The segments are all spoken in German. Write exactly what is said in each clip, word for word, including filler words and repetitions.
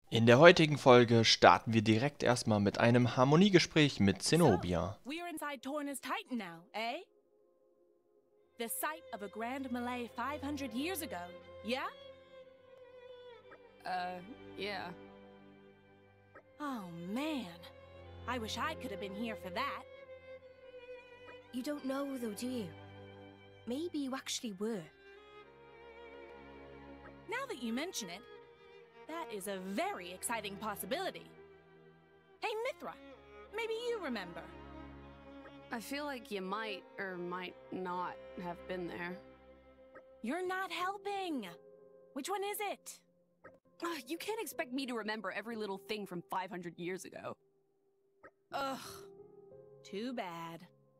In der heutigen Folge starten wir direkt erstmal mit einem Harmoniegespräch mit So, Zenobia. we're inside Torna's Titan now, eh? The site of a grand melee five hundred years ago, yeah? Uh, yeah. Oh, man. I wish I could have been here for that. You don't know, though, do you? Maybe you actually were. Now that you mention it, that is a very exciting possibility. Hey, Mithra, maybe you remember. I feel like you might or might not have been there. You're not helping. Which one is it? Ugh, you can't expect me to remember every little thing from five hundred years ago. Ugh, too bad.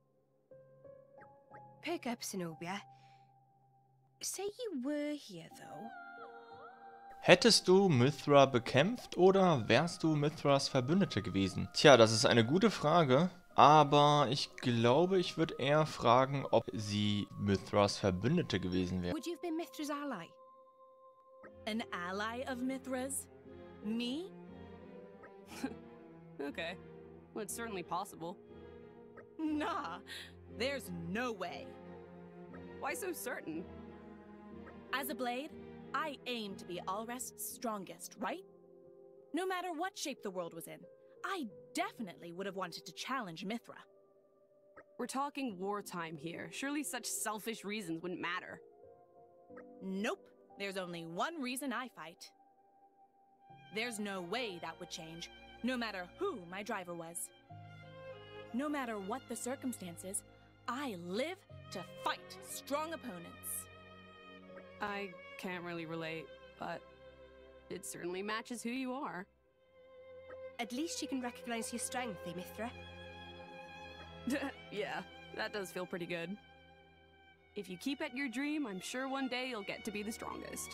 Perk up, Zenobia. Say you were here, though. Hättest du Mithra bekämpft oder wärst du Mithras Verbündete gewesen? Tja, das ist eine gute Frage, aber ich glaube, ich würde eher fragen, ob sie Mithras Verbündete gewesen wäre. Would you have been Mithra's ally? An ally of Mithra's? Me? Okay. Well, it's certainly possible. Nah, there's no way. Why so certain? As a blade, I aim to be Alrest's strongest, right? No matter what shape the world was in, I definitely would have wanted to challenge Mithra. We're talking wartime here. Surely such selfish reasons wouldn't matter. Nope, there's only one reason I fight. There's no way that would change, no matter who my driver was. No matter what the circumstances, I live to fight strong opponents. I can't really relate, but it certainly matches who you are. At least you can recognize your strength, eh, Mithra? Yeah, that does feel pretty good. If you keep at your dream, I'm sure one day you'll get to be the strongest.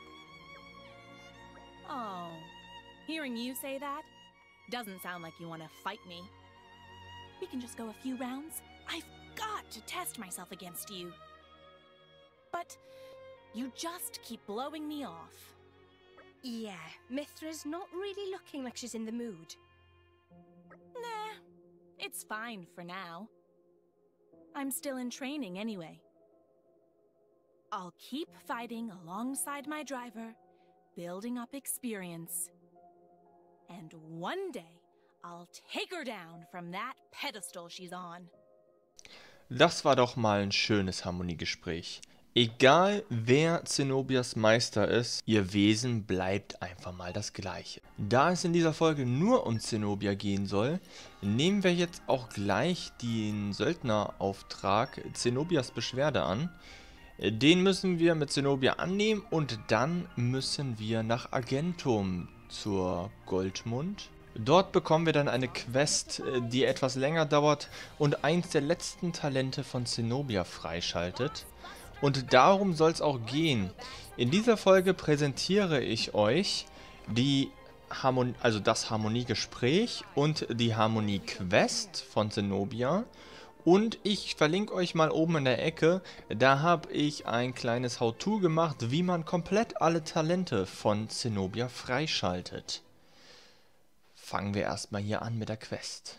Oh, hearing you say that doesn't sound like you want to fight me. We can just go a few rounds. I've got to test myself against you. But you just keep blowing me off. Yeah, Mithra's not really looking like she's in the mood. Nah, it's fine for now. I'm still in training anyway. I'll keep fighting alongside my driver, building up experience. And one day, I'll take her down from that pedestal she's on. Das war doch mal ein schönes Harmoniegespräch. Egal wer Zenobias Meister ist, ihr Wesen bleibt einfach mal das gleiche. Da es in dieser Folge nur um Zenobia gehen soll, nehmen wir jetzt auch gleich den Söldnerauftrag Zenobias Beschwerde an. Den müssen wir mit Zenobia annehmen und dann müssen wir nach Argentum zur Goldmund. Dort bekommen wir dann eine Quest, die etwas länger dauert und eins der letzten Talente von Zenobia freischaltet. Und darum soll es auch gehen. In dieser Folge präsentiere ich euch die Harmon also das Harmoniegespräch und die Harmonie-Quest von Zenobia. Und ich verlinke euch mal oben in der Ecke, da habe ich ein kleines How-To gemacht, wie man komplett alle Talente von Zenobia freischaltet. Fangen wir erstmal hier an mit der Quest.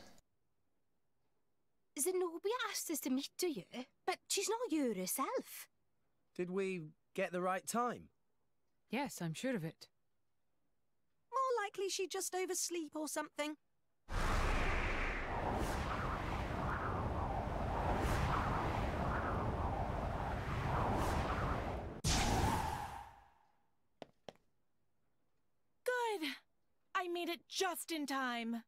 Zenobia asked us to meet to you, but she's not you herself. Did we get the right time? Yes, I'm sure of it. More likely she'd just oversleep or something. Good! I made it just in time.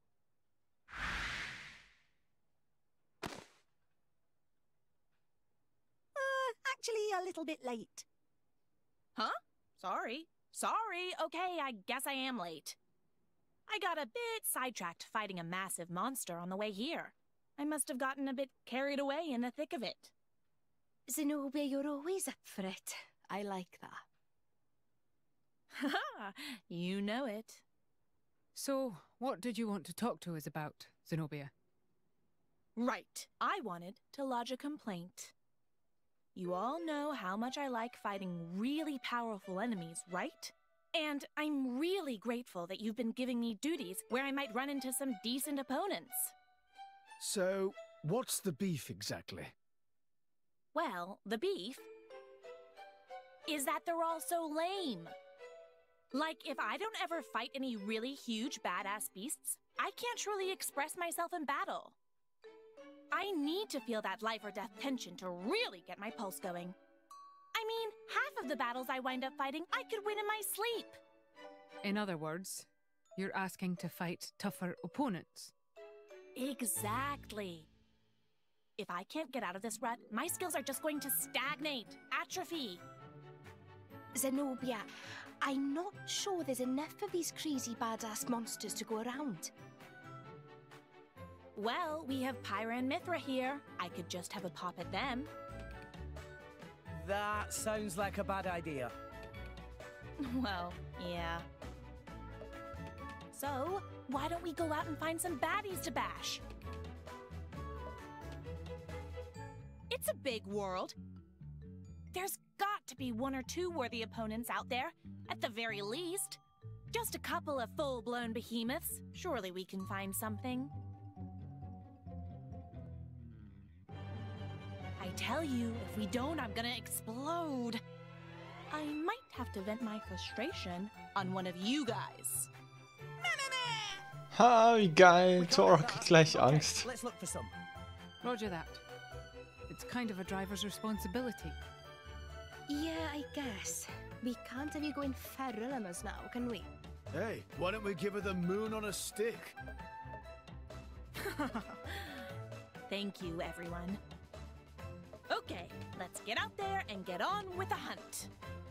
Actually, a little bit late. Huh? Sorry. Sorry. Okay, I guess I am late. I got a bit sidetracked fighting a massive monster on the way here. I must have gotten a bit carried away in the thick of it. Zenobia, you're always up for it. I like that. Haha, you know it. So, what did you want to talk to us about, Zenobia? Right. I wanted to lodge a complaint. You all know how much I like fighting really powerful enemies, right? And I'm really grateful that you've been giving me duties where I might run into some decent opponents. So, what's the beef exactly? Well, the beef is that they're all so lame. Like, if I don't ever fight any really huge badass beasts, I can't truly express myself in battle. I need to feel that life or death tension to really get my pulse going. I mean, half of the battles I wind up fighting, I could win in my sleep. In other words, you're asking to fight tougher opponents. Exactly. If I can't get out of this rut, my skills are just going to stagnate, atrophy. Zenobia, I'm not sure there's enough of these crazy badass monsters to go around. Well, we have Pyra and Mithra here. I could just have a pop at them. That sounds like a bad idea. Well, yeah. So, why don't we go out and find some baddies to bash? It's a big world. There's got to be one or two worthy opponents out there, at the very least. Just a couple of full-blown behemoths. Surely we can find something. I tell you, if we don't, I'm gonna explode. I might have to vent my frustration on one of you guys. Ha, wie geil. We can't Tora have kriegt that. gleich Okay, Angst. let's look for some. Roger that. It's kind of a driver's responsibility. Yeah, I guess. We can't have you going feral on us now, can we? Hey, why don't we give her the moon on a stick? Thank you, everyone. Okay, let's get out there and get on with the hunt.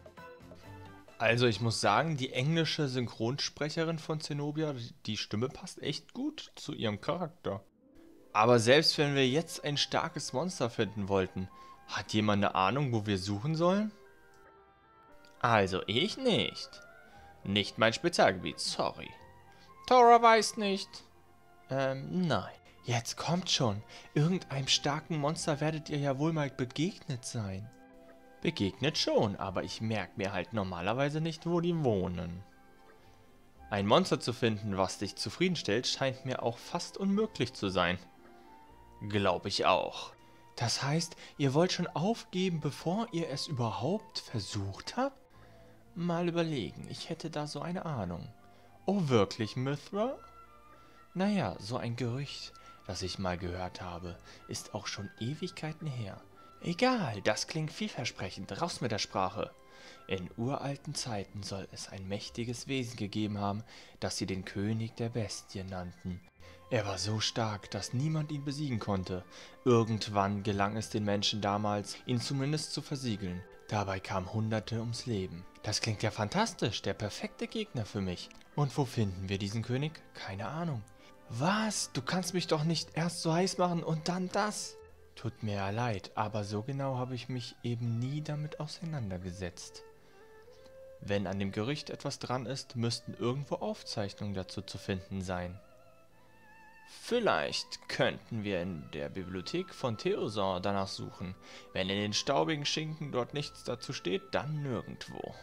Also ich muss sagen, die englische Synchronsprecherin von Zenobia, die Stimme passt echt gut zu ihrem Charakter. Aber selbst wenn wir jetzt ein starkes Monster finden wollten, hat jemand eine Ahnung, wo wir suchen sollen? Also ich nicht. Nicht mein Spezialgebiet, sorry. Tora weiß nicht. Ähm, nein. Jetzt kommt schon. Irgendeinem starken Monster werdet ihr ja wohl mal begegnet sein. Begegnet schon, aber ich merke mir halt normalerweise nicht, wo die wohnen. Ein Monster zu finden, was dich zufriedenstellt, scheint mir auch fast unmöglich zu sein. Glaube ich auch. Das heißt, ihr wollt schon aufgeben, bevor ihr es überhaupt versucht habt? Mal überlegen, ich hätte da so eine Ahnung. Oh wirklich, Mithra? Naja, so ein Gerücht, das ich mal gehört habe, ist auch schon Ewigkeiten her. Egal, das klingt vielversprechend, raus mit der Sprache. In uralten Zeiten soll es ein mächtiges Wesen gegeben haben, das sie den König der Bestien nannten. Er war so stark, dass niemand ihn besiegen konnte. Irgendwann gelang es den Menschen damals, ihn zumindest zu versiegeln. Dabei kamen Hunderte ums Leben. Das klingt ja fantastisch, der perfekte Gegner für mich. Und wo finden wir diesen König? Keine Ahnung. Was? Du kannst mich doch nicht erst so heiß machen und dann das? Tut mir ja leid, aber so genau habe ich mich eben nie damit auseinandergesetzt. Wenn an dem Gerücht etwas dran ist, müssten irgendwo Aufzeichnungen dazu zu finden sein. Vielleicht könnten wir in der Bibliothek von Theoson danach suchen. Wenn in den staubigen Schinken dort nichts dazu steht, dann nirgendwo.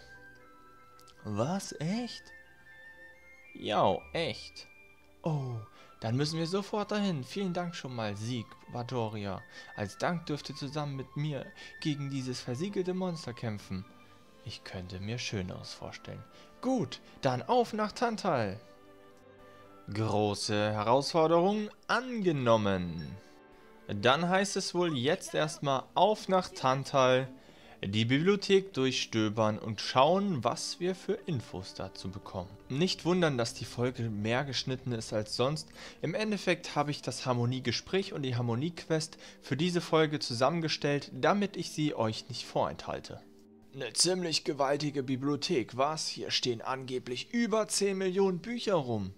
Was? Echt? Ja, echt. Oh, dann müssen wir sofort dahin. Vielen Dank schon mal, Sieg, Vadoria. Als Dank dürft ihr zusammen mit mir gegen dieses versiegelte Monster kämpfen. Ich könnte mir Schöneres vorstellen. Gut, dann auf nach Tantal. Große Herausforderung angenommen. Dann heißt es wohl jetzt erstmal auf nach Tantal, die Bibliothek durchstöbern und schauen, was wir für Infos dazu bekommen. Nicht wundern, dass die Folge mehr geschnitten ist als sonst. Im Endeffekt habe ich das Harmoniegespräch und die Harmoniequest für diese Folge zusammengestellt, damit ich sie euch nicht vorenthalte. Eine ziemlich gewaltige Bibliothek, was? Hier stehen angeblich über zehn Millionen Bücher rum.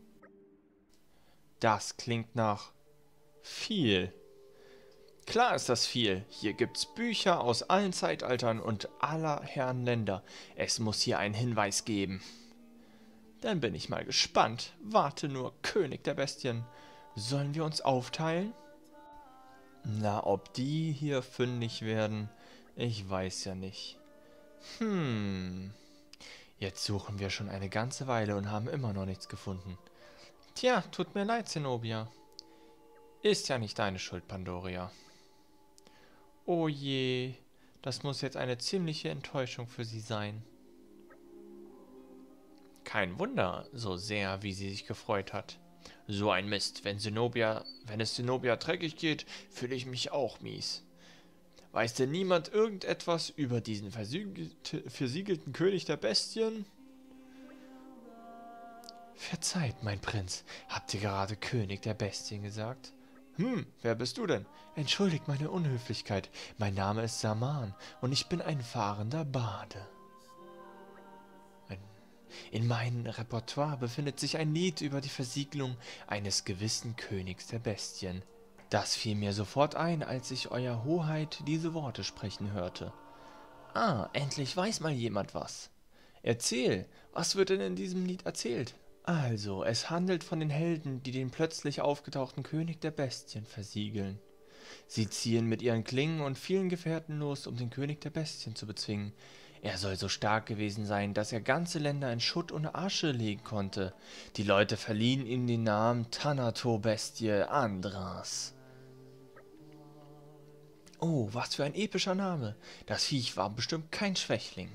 Das klingt nach viel. Klar ist das viel. Hier gibt's Bücher aus allen Zeitaltern und aller Herren Länder. Es muss hier einen Hinweis geben. Dann bin ich mal gespannt. Warte nur, König der Bestien. Sollen wir uns aufteilen? Na, ob die hier fündig werden, ich weiß ja nicht. Hm. Jetzt suchen wir schon eine ganze Weile und haben immer noch nichts gefunden. Tja, tut mir leid, Zenobia. Ist ja nicht deine Schuld, Pandoria. Oh je, das muss jetzt eine ziemliche Enttäuschung für sie sein. Kein Wunder, so sehr, wie sie sich gefreut hat. So ein Mist, wenn Zenobia, wenn es Zenobia dreckig geht, fühle ich mich auch mies. Weiß denn niemand irgendetwas über diesen versiegelte, versiegelten König der Bestien? Verzeiht, mein Prinz, habt ihr gerade König der Bestien gesagt? Hm, wer bist du denn? Entschuldigt meine Unhöflichkeit, mein Name ist Saman und ich bin ein fahrender Bade. In meinem Repertoire befindet sich ein Lied über die Versiegelung eines gewissen Königs der Bestien. Das fiel mir sofort ein, als ich Euer Hoheit diese Worte sprechen hörte. Ah, endlich weiß mal jemand was. Erzähl, was wird denn in diesem Lied erzählt? Also, es handelt von den Helden, die den plötzlich aufgetauchten König der Bestien versiegeln. Sie ziehen mit ihren Klingen und vielen Gefährten los, um den König der Bestien zu bezwingen. Er soll so stark gewesen sein, dass er ganze Länder in Schutt und Asche legen konnte. Die Leute verliehen ihm den Namen Thanato-Bestie Andras. Oh, was für ein epischer Name. Das Viech war bestimmt kein Schwächling.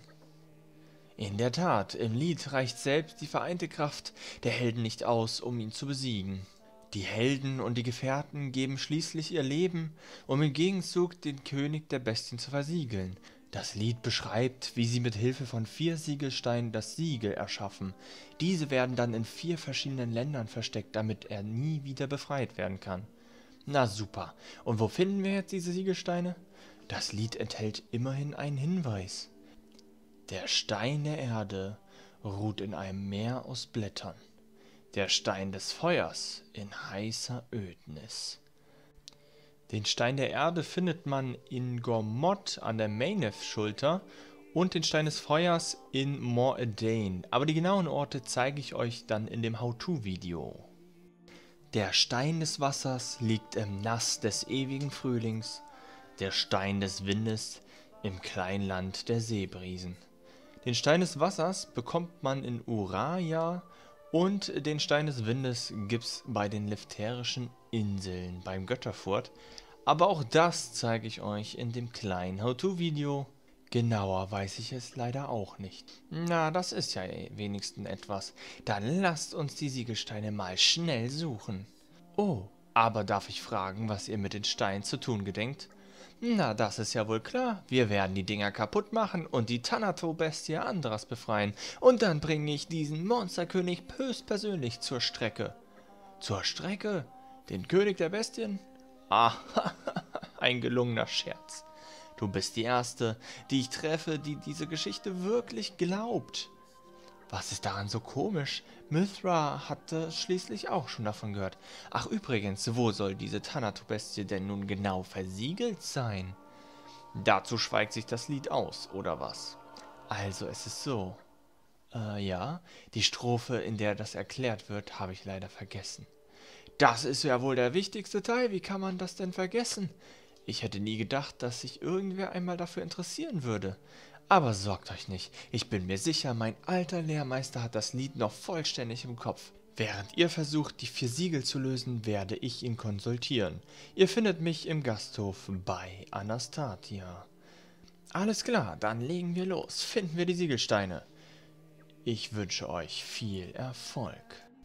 In der Tat, im Lied reicht selbst die vereinte Kraft der Helden nicht aus, um ihn zu besiegen. Die Helden und die Gefährten geben schließlich ihr Leben, um im Gegenzug den König der Bestien zu versiegeln. Das Lied beschreibt, wie sie mit Hilfe von vier Siegelsteinen das Siegel erschaffen. Diese werden dann in vier verschiedenen Ländern versteckt, damit er nie wieder befreit werden kann. Na super. Und wo finden wir jetzt diese Siegelsteine? Das Lied enthält immerhin einen Hinweis. Der Stein der Erde ruht in einem Meer aus Blättern. Der Stein des Feuers in heißer Ödnis. Den Stein der Erde findet man in Gormott an der Maynef-Schulter und den Stein des Feuers in Mor Edain. Aber die genauen Orte zeige ich euch dann in dem How-To-Video. Der Stein des Wassers liegt im Nass des ewigen Frühlings, der Stein des Windes im Kleinland der Seebriesen. Den Stein des Wassers bekommt man in Uraja und den Stein des Windes gibt's bei den Leftherischen Inseln beim Götterfurt. Aber auch das zeige ich euch in dem kleinen How-To-Video. Genauer weiß ich es leider auch nicht. Na, das ist ja wenigstens etwas. Dann lasst uns die Siegelsteine mal schnell suchen. Oh, aber darf ich fragen, was ihr mit den Steinen zu tun gedenkt? Na, das ist ja wohl klar. Wir werden die Dinger kaputt machen und die Thanato-Bestie Andras befreien. Und dann bringe ich diesen Monsterkönig höchstpersönlich zur Strecke. Zur Strecke? Den König der Bestien? Ah, ein gelungener Scherz. Du bist die Erste, die ich treffe, die diese Geschichte wirklich glaubt. Was ist daran so komisch? Mythra hatte schließlich auch schon davon gehört. Ach übrigens, wo soll diese Thanato-Bestie denn nun genau versiegelt sein? Dazu schweigt sich das Lied aus, oder was? Also es ist so. Äh, ja, die Strophe, in der das erklärt wird, habe ich leider vergessen. Das ist ja wohl der wichtigste Teil, wie kann man das denn vergessen? Ich hätte nie gedacht, dass sich irgendwer einmal dafür interessieren würde. Aber sorgt euch nicht, ich bin mir sicher, mein alter Lehrmeister hat das Lied noch vollständig im Kopf. Während ihr versucht, die vier Siegel zu lösen, werde ich ihn konsultieren. Ihr findet mich im Gasthof bei Anastatia. Alles klar, dann legen wir los. Finden wir die Siegelsteine. Ich wünsche euch viel Erfolg.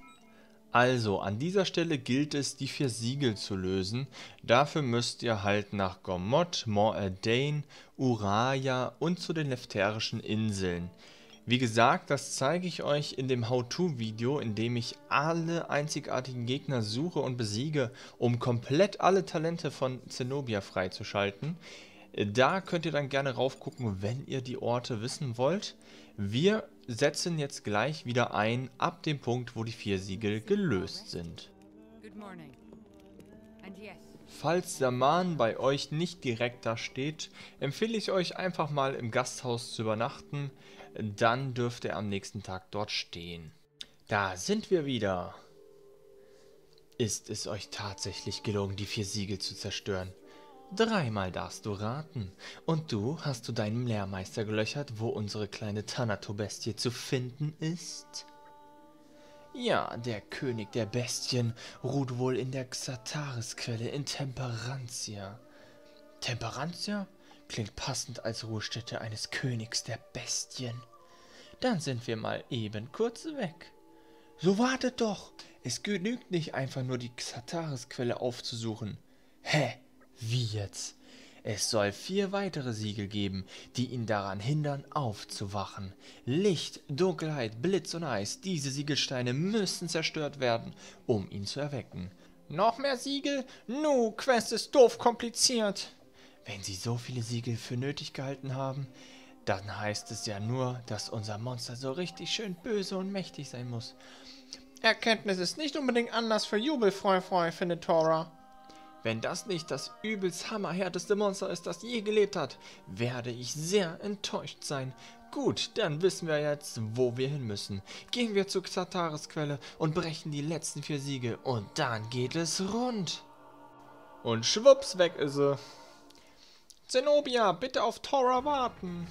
Also, an dieser Stelle gilt es, die vier Siegel zu lösen. Dafür müsst ihr halt nach Gormott, Mor Edain, Uraja und zu den Leftherischen Inseln. Wie gesagt, das zeige ich euch in dem How-To-Video, in dem ich alle einzigartigen Gegner suche und besiege, um komplett alle Talente von Zenobia freizuschalten. Da könnt ihr dann gerne raufgucken, wenn ihr die Orte wissen wollt. Wir setzen jetzt gleich wieder ein, ab dem Punkt, wo die vier Siegel gelöst sind. Good morning. And yes. Falls Saman bei euch nicht direkt da steht, empfehle ich euch einfach mal im Gasthaus zu übernachten, dann dürft ihr am nächsten Tag dort stehen. Da sind wir wieder. Ist es euch tatsächlich gelungen, die vier Siegel zu zerstören? Dreimal darfst du raten. Und du, hast du deinem Lehrmeister gelöchert, wo unsere kleine Thanato-Bestie zu finden ist? Ja, der König der Bestien ruht wohl in der Xataris-Quelle in Temperantia. Temperantia? Klingt passend als Ruhestätte eines Königs der Bestien. Dann sind wir mal eben kurz weg. So wartet doch! Es genügt nicht einfach nur die Xataris-Quelle aufzusuchen. Hä? Wie jetzt? Es soll vier weitere Siegel geben, die ihn daran hindern, aufzuwachen. Licht, Dunkelheit, Blitz und Eis, diese Siegelsteine müssen zerstört werden, um ihn zu erwecken. Noch mehr Siegel? Nu, Quest ist doof kompliziert. Wenn sie so viele Siegel für nötig gehalten haben, dann heißt es ja nur, dass unser Monster so richtig schön böse und mächtig sein muss. Erkenntnis ist nicht unbedingt Anlass für Jubel, Freu, Freu, findet Tora. Wenn das nicht das übelst hammerhärteste Monster ist, das je gelebt hat, werde ich sehr enttäuscht sein. Gut, dann wissen wir jetzt, wo wir hin müssen. Gehen wir zur Xataris-Quelle und brechen die letzten vier Siegel und dann geht es rund. Und schwupps, weg ist sie. Zenobia, bitte auf Tora warten.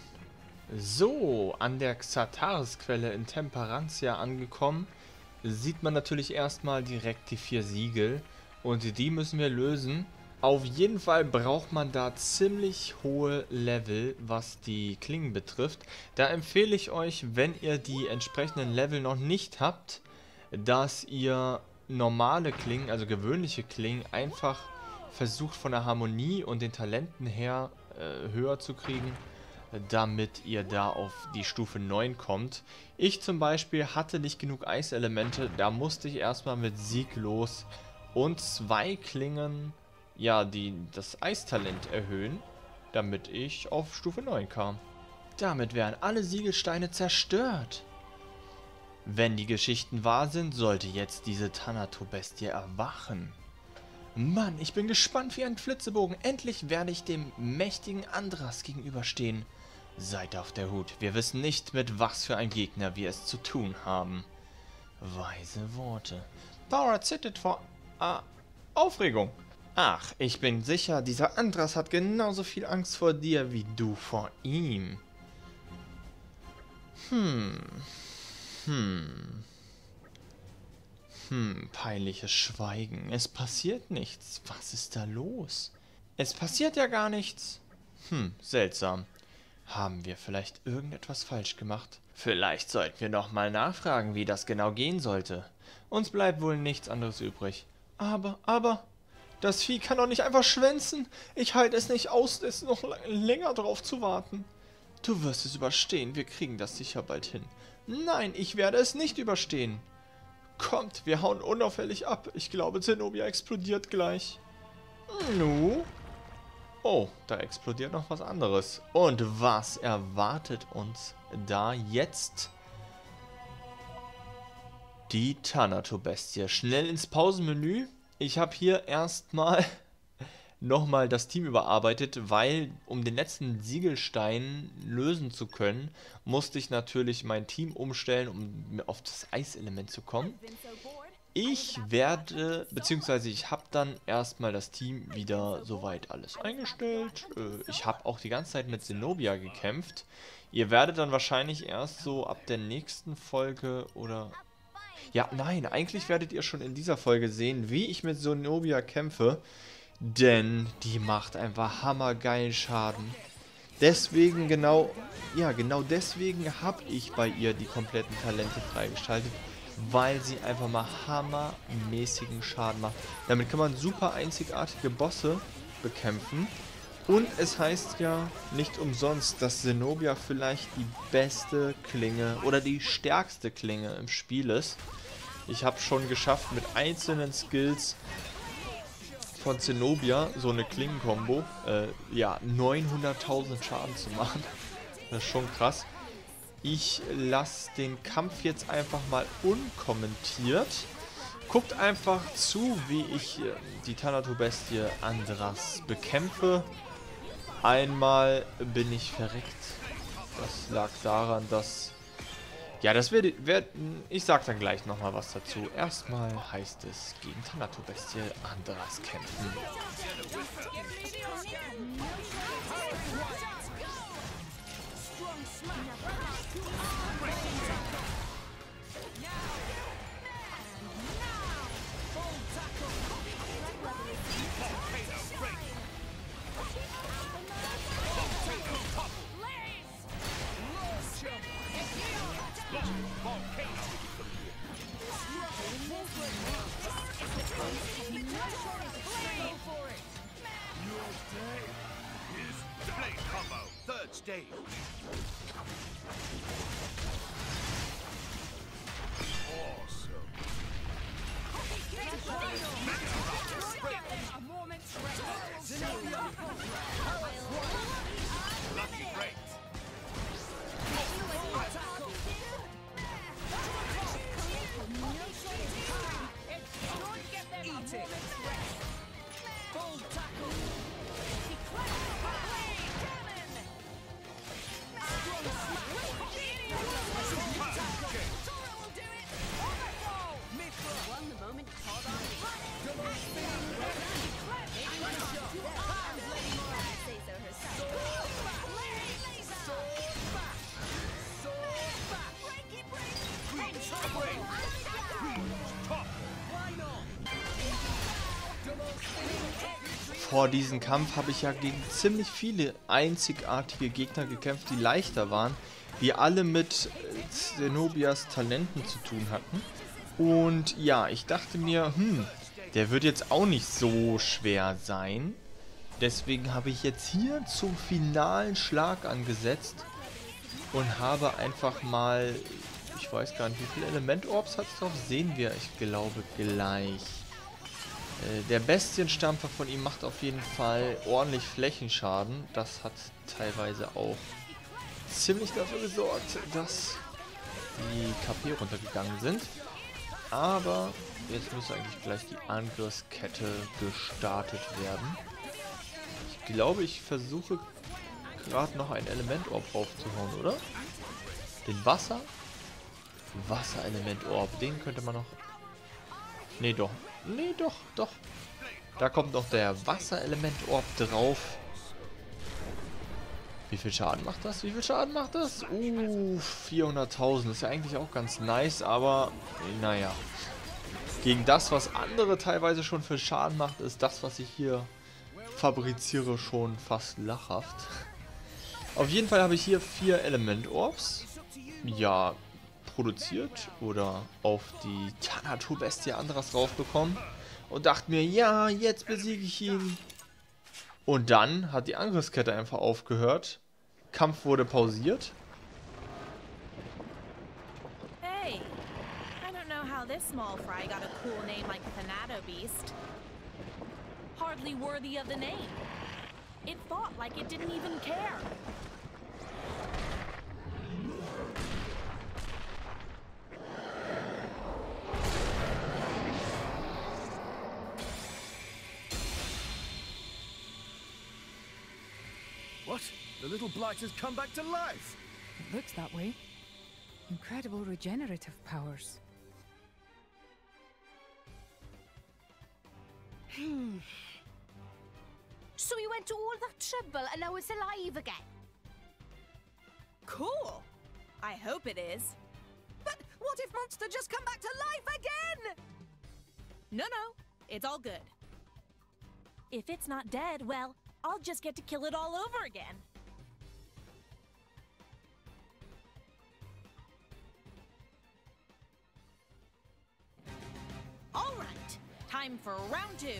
So, an der Xataris-Quelle in Temperantia angekommen, sieht man natürlich erstmal direkt die vier Siegel. Und die müssen wir lösen. Auf jeden Fall braucht man da ziemlich hohe Level, was die Klingen betrifft. Da empfehle ich euch, wenn ihr die entsprechenden Level noch nicht habt, dass ihr normale Klingen, also gewöhnliche Klingen, einfach versucht von der Harmonie und den Talenten her äh, höher zu kriegen, damit ihr da auf die Stufe neun kommt. Ich zum Beispiel hatte nicht genug Eiselemente, da musste ich erstmal mit Sieg los und zwei Klingen, ja, die das Eistalent erhöhen, damit ich auf Stufe neun kam. Damit werden alle Siegelsteine zerstört. Wenn die Geschichten wahr sind, sollte jetzt diese Thanato-Bestie erwachen. Mann, ich bin gespannt wie ein Flitzebogen. Endlich werde ich dem mächtigen Andras gegenüberstehen. Seid auf der Hut. Wir wissen nicht, mit was für einem Gegner wir es zu tun haben. Weise Worte. Tora zittert vor äh, Aufregung. Ach, ich bin sicher, dieser Andras hat genauso viel Angst vor dir wie du vor ihm. Hm. Hm. Hm, peinliches Schweigen. Es passiert nichts. Was ist da los? Es passiert ja gar nichts. Hm, seltsam. Haben wir vielleicht irgendetwas falsch gemacht? Vielleicht sollten wir noch mal nachfragen, wie das genau gehen sollte. Uns bleibt wohl nichts anderes übrig. Aber, aber, das Vieh kann doch nicht einfach schwänzen. Ich halte es nicht aus, es noch länger drauf zu warten. Du wirst es überstehen, wir kriegen das sicher bald hin. Nein, ich werde es nicht überstehen. Kommt, wir hauen unauffällig ab. Ich glaube, Zenobia explodiert gleich. Nu? Oh, da explodiert noch was anderes. Und was erwartet uns da jetzt? Die Thanato-Bestie. Schnell ins Pausenmenü. Ich habe hier erstmal nochmal das Team überarbeitet, weil um den letzten Siegelstein lösen zu können, musste ich natürlich mein Team umstellen, um auf das Eiselement zu kommen. Ich werde, beziehungsweise ich habe dann erstmal das Team wieder soweit alles eingestellt. Ich habe auch die ganze Zeit mit Zenobia gekämpft. Ihr werdet dann wahrscheinlich erst so ab der nächsten Folge oder... Ja, nein, eigentlich werdet ihr schon in dieser Folge sehen, wie ich mit Zenobia kämpfe. Denn die macht einfach hammergeilen Schaden. Deswegen genau, ja genau deswegen habe ich bei ihr die kompletten Talente freigeschaltet. Weil sie einfach mal hammermäßigen Schaden macht. Damit kann man super einzigartige Bosse bekämpfen. Und es heißt ja nicht umsonst, dass Zenobia vielleicht die beste Klinge oder die stärkste Klinge im Spiel ist. Ich habe schon geschafft, mit einzelnen Skills von Zenobia so eine Klingenkombo, äh, ja, neunhunderttausend Schaden zu machen. Das ist schon krass. Ich lasse den Kampf jetzt einfach mal unkommentiert. Guckt einfach zu, wie ich äh, die Thanato-Bestie Andras bekämpfe. Einmal bin ich verreckt. Das lag daran, dass Ja, das wird, wird... Ich sag dann gleich nochmal was dazu. Erstmal heißt es gegen Thanato-Bestie Andras kämpfen. Vor diesem Kampf habe ich ja gegen ziemlich viele einzigartige Gegner gekämpft, die leichter waren, die alle mit Zenobias Talenten zu tun hatten. Und ja, ich dachte mir, hm, der wird jetzt auch nicht so schwer sein. Deswegen habe ich jetzt hier zum finalen Schlag angesetzt und habe einfach mal, ich weiß gar nicht, wie viele Element-Orbs hat es drauf, sehen wir, ich glaube, gleich. Der Bestienstampfer von ihm macht auf jeden Fall ordentlich Flächenschaden. Das hat teilweise auch ziemlich dafür gesorgt, dass die K P runtergegangen sind. Aber jetzt müsste eigentlich gleich die Angriffskette gestartet werden. Ich glaube, ich versuche gerade noch ein Element-Orb raufzuhauen, oder? Den Wasser? Wasser-Element-Orb, den könnte man noch... Nee, doch. Nee, doch, doch. Da kommt noch der Wasserelement-Orb drauf. Wie viel Schaden macht das? Wie viel Schaden macht das? Uh, vierhunderttausend. Ist ja eigentlich auch ganz nice, aber naja. Gegen das, was andere teilweise schon für Schaden macht, ist das, was ich hier fabriziere, schon fast lachhaft. Auf jeden Fall habe ich hier vier Element-Orbs. Ja, produziert oder auf die Thanato-Bestie Andras raufbekommen und dachte mir, ja, jetzt besiege ich ihn. Und dann hat die Angriffskette einfach aufgehört. Kampf wurde pausiert. Hey, I don't know how this small fry got a cool name like Thanato-Beast. Hardly worthy of the name. It fought like it didn't even care. What? The little blight has come back to life! It looks that way. Incredible regenerative powers. Hmm. So you went to all that trouble and now it's alive again? Cool. I hope it is. But what if Monster just come back to life again? No, no. It's all good. If it's not dead, well, I'll just get to kill it all over again. All right. Time for round two.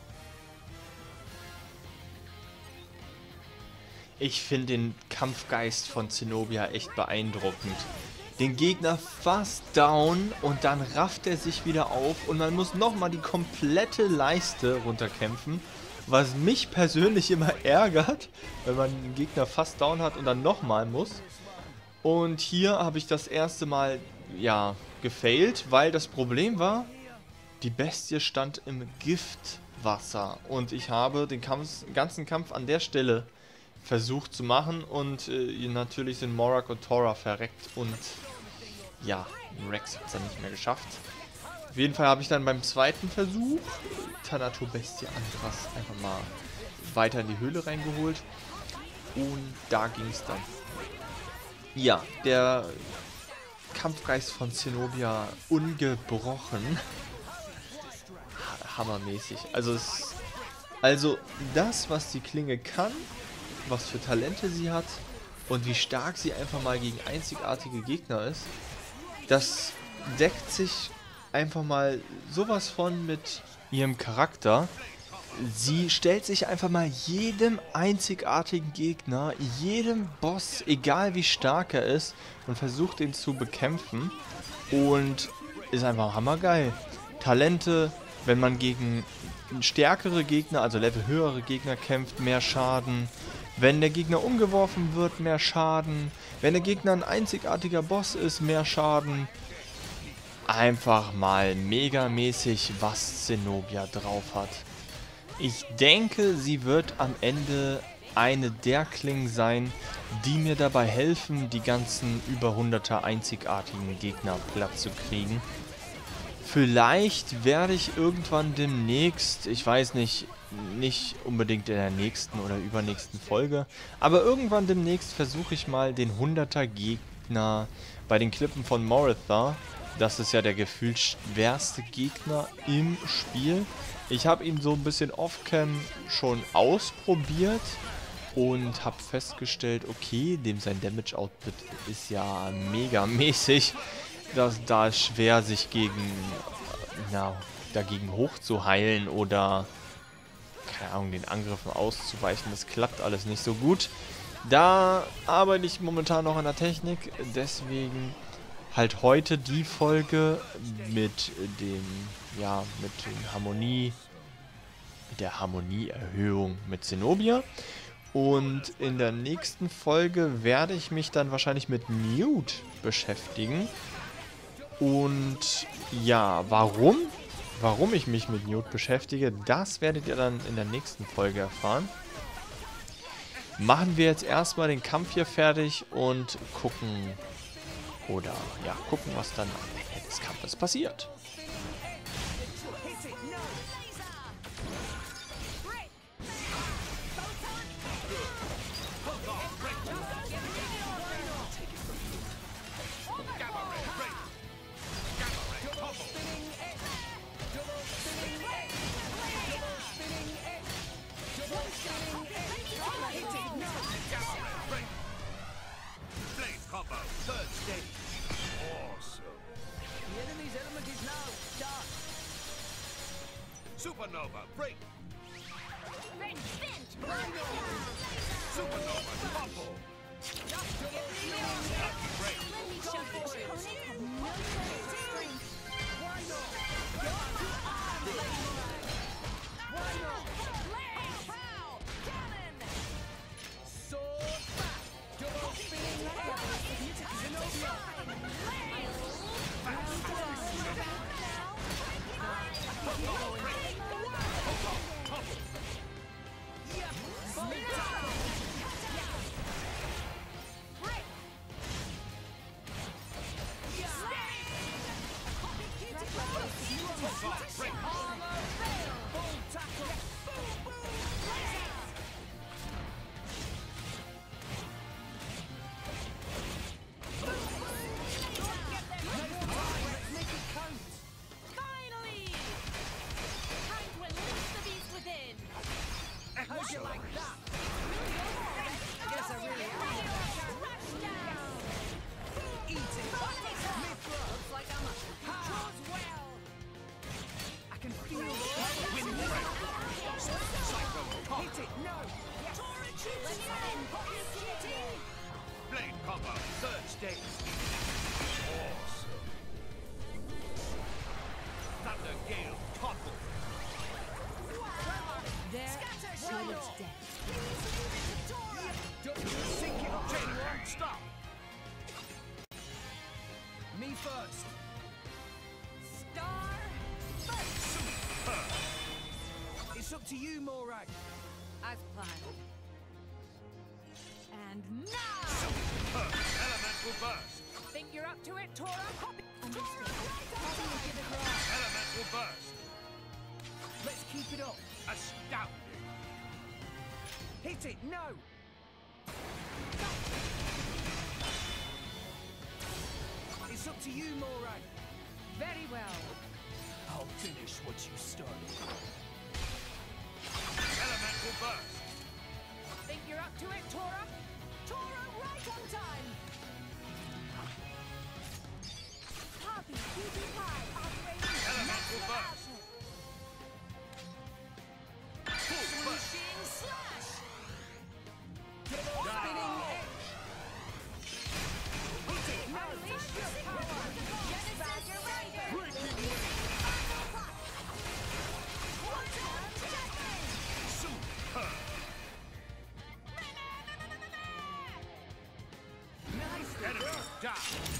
Ich finde den Kampfgeist von Zenobia echt beeindruckend. Den Gegner fast down und dann rafft er sich wieder auf und man muss nochmal die komplette Leiste runterkämpfen, was mich persönlich immer ärgert, wenn man den Gegner fast down hat und dann nochmal muss. Und hier habe ich das erste Mal, ja, gefailt, weil das Problem war, die Bestie stand im Giftwasser und ich habe den Kampf, ganzen Kampf an der Stelle versucht zu machen und äh, natürlich sind Morak und Tora verreckt und ja, Rex hat es dann nicht mehr geschafft. Auf jeden Fall habe ich dann beim zweiten Versuch Thanato Bestia Andras einfach mal weiter in die Höhle reingeholt. Und da ging es dann. Ja, der Kampfgeist von Zenobia ungebrochen. Hammermäßig. Also, es, also das, was die Klinge kann, was für Talente sie hat und wie stark sie einfach mal gegen einzigartige Gegner ist, das deckt sich einfach mal sowas von mit ihrem Charakter. Sie stellt sich einfach mal jedem einzigartigen Gegner, jedem Boss, egal wie stark er ist, und versucht ihn zu bekämpfen. Und ist einfach hammergeil. Talente, wenn man gegen stärkere Gegner, also Level höhere Gegner kämpft, mehr Schaden. Wenn der Gegner umgeworfen wird, mehr Schaden. Wenn der Gegner ein einzigartiger Boss ist, mehr Schaden. Einfach mal megamäßig, was Zenobia drauf hat. Ich denke, sie wird am Ende eine der Klingen sein, die mir dabei helfen, die ganzen über hunderter einzigartigen Gegner platt zu kriegen. Vielleicht werde ich irgendwann demnächst, ich weiß nicht, nicht unbedingt in der nächsten oder übernächsten Folge, aber irgendwann demnächst versuche ich mal den hunderter Gegner bei den Klippen von Moritha. Das ist ja der gefühlt schwerste Gegner im Spiel. Ich habe ihn so ein bisschen off-cam schon ausprobiert und habe festgestellt, okay, dem sein Damage-Output ist ja mega mäßig. Das, da ist schwer, sich gegen, na, dagegen hochzuheilen oder, keine Ahnung, den Angriffen auszuweichen. Das klappt alles nicht so gut. Da arbeite ich momentan noch an der Technik, deswegen halt heute die Folge mit dem, ja, mit den Harmonie, mit der Harmonieerhöhung mit Zenobia. Und in der nächsten Folge werde ich mich dann wahrscheinlich mit Newt beschäftigen. Und ja, warum? Warum ich mich mit Newt beschäftige, das werdet ihr dann in der nächsten Folge erfahren. Machen wir jetzt erstmal den Kampf hier fertig und gucken, oder ja, gucken, was dann am Ende des Kampfes passiert. Supernova, break! Supernova, topple! Lucky break! Blade combo, third stage. Awesome. Thunder Gale, topple. There, one is dead. Sink it, J-Crank, stop. Me first. Star first. It's up to you, Morag. As planned. And now, Elemental burst. Think you're up to it, Tora? Elemental burst. Let's keep it up. Astounding. Hit it, no! It's up to you, Morag. Very well. I'll finish what you started. Elemental burst. Think you're up to it, Tora? Tora, right on time. Happy P P High operating. Elemental burst. Full burst. Swishing slash. Spinning edge. Hit it, no! Unleash your power. Genesis Rider. Breaking superb. Nice Enemy down.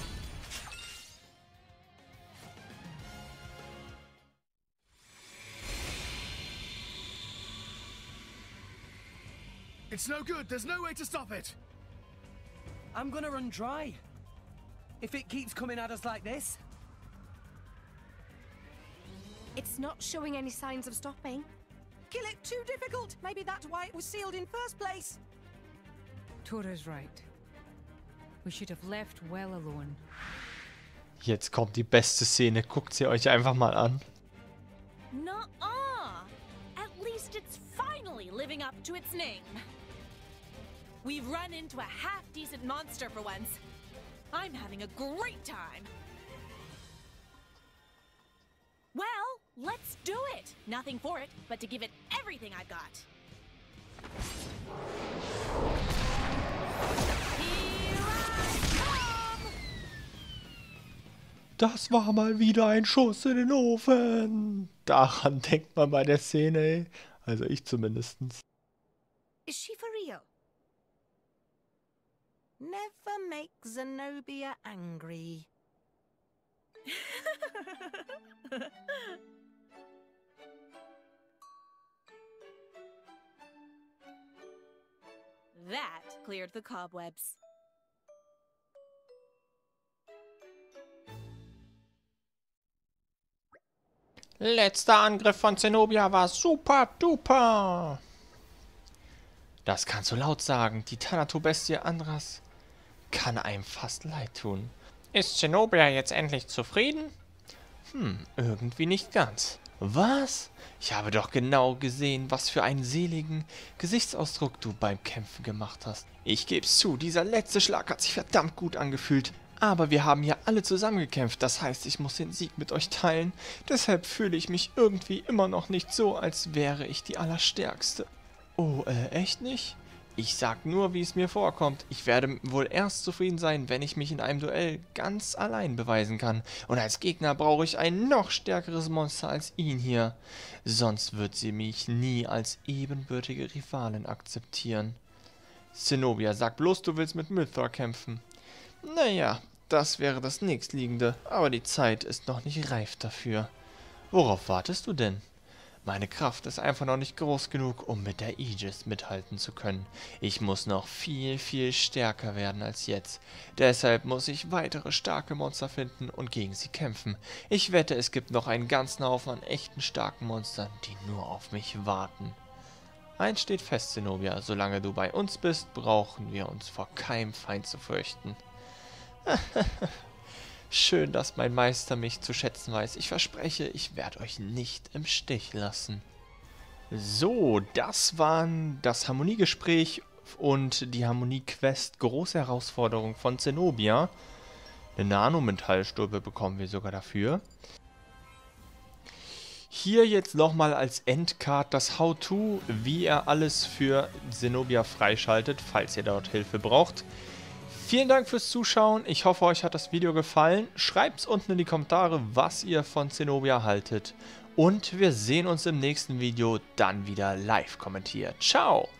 It's no good. There's no way to stop it. I'm gonna run dry. If it keeps coming at us like this. It's not showing any signs of stopping. Kill it too difficult. Maybe that's why it was sealed in first place. Tora's right. We should have left well alone. Jetzt kommt die beste Szene. Guckt sie euch einfach mal an. Nuh-uh. At least it's finally living up to its name. We've run into a half-decent monster for once. I'm having a great time. Well, let's do it. Nothing for it but to give it everything I've got. Here I come! Das war mal wieder ein Schuss in den Ofen. Daran denkt man bei der Szene, ey. Also ich zumindest. Is she for real? Never make Zenobia angry. That cleared the cobwebs. Letzter Angriff von Zenobia war super duper. Das kannst du laut sagen. Die Thanato-Bestie Andras kann einem fast leid tun. Ist Zenobia jetzt endlich zufrieden? Hm, irgendwie nicht ganz. Was? Ich habe doch genau gesehen, was für einen seligen Gesichtsausdruck du beim Kämpfen gemacht hast. Ich geb's zu, dieser letzte Schlag hat sich verdammt gut angefühlt. Aber wir haben ja alle zusammen gekämpft, das heißt, ich muss den Sieg mit euch teilen. Deshalb fühle ich mich irgendwie immer noch nicht so, als wäre ich die Allerstärkste. Oh, äh, echt nicht? Ich sag nur, wie es mir vorkommt. Ich werde wohl erst zufrieden sein, wenn ich mich in einem Duell ganz allein beweisen kann. Und als Gegner brauche ich ein noch stärkeres Monster als ihn hier. Sonst wird sie mich nie als ebenbürtige Rivalin akzeptieren. Zenobia, sag bloß, du willst mit Mythra kämpfen. Naja, das wäre das nächstliegende, aber die Zeit ist noch nicht reif dafür. Worauf wartest du denn? Meine Kraft ist einfach noch nicht groß genug, um mit der Aegis mithalten zu können. Ich muss noch viel, viel stärker werden als jetzt. Deshalb muss ich weitere starke Monster finden und gegen sie kämpfen. Ich wette, es gibt noch einen ganzen Haufen an echten starken Monstern, die nur auf mich warten. Eins steht fest, Zenobia, solange du bei uns bist, brauchen wir uns vor keinem Feind zu fürchten. Schön, dass mein Meister mich zu schätzen weiß. Ich verspreche, ich werde euch nicht im Stich lassen. So, das waren das Harmoniegespräch und die Harmonie-Quest. Große Herausforderung von Zenobia. Eine Nanometallstulpe bekommen wir sogar dafür. Hier jetzt nochmal als Endcard das How-To, wie ihr alles für Zenobia freischaltet, falls ihr dort Hilfe braucht. Vielen Dank fürs Zuschauen. Ich hoffe, euch hat das Video gefallen. Schreibt es unten in die Kommentare, was ihr von Zenobia haltet. Und wir sehen uns im nächsten Video dann wieder live kommentiert. Ciao!